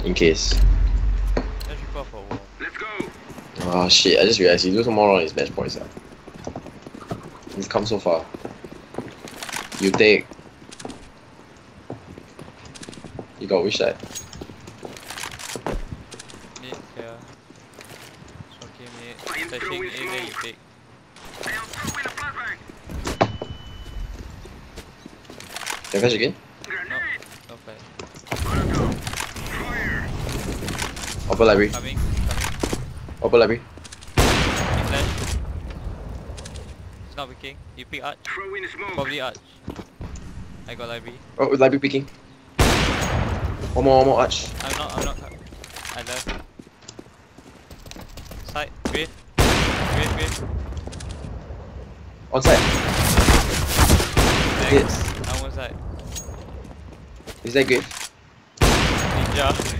in case. Let's record for a wall. Let's go. Oh shit, I just realized he do some more on his match points. He's come so far. You take. You got which side? Mid here. Smoking mid. Flashing A, then you take. Can I flash again? No, no flash. Upper library. Coming. Upper library. Flash. It's not picking. You pick arch. Probably arch. I got library. Oh, library picking. One more arch. I'm not. I left. Side. Grave. On side. Next. Yes. I'm on side. Is that grave? Ninja.